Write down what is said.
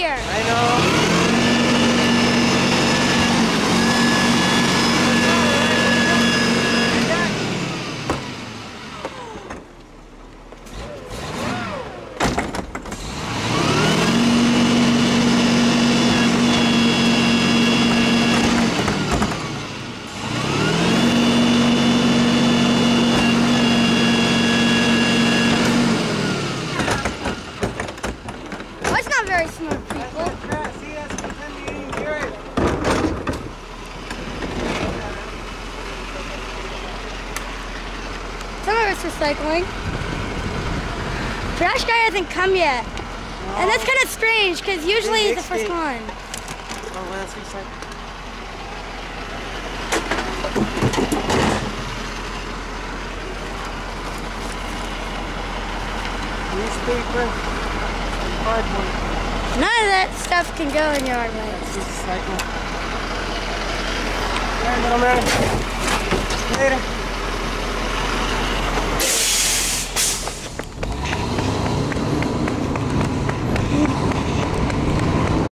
here. I know. Very smart people. Some of it's recycling. Trash guy hasn't come yet. No. And that's kind of strange because usually he's the first one. Oh, let's recycle. Newspaper. None of that stuff can go in yard waste. Recycle. All right, little man. Later.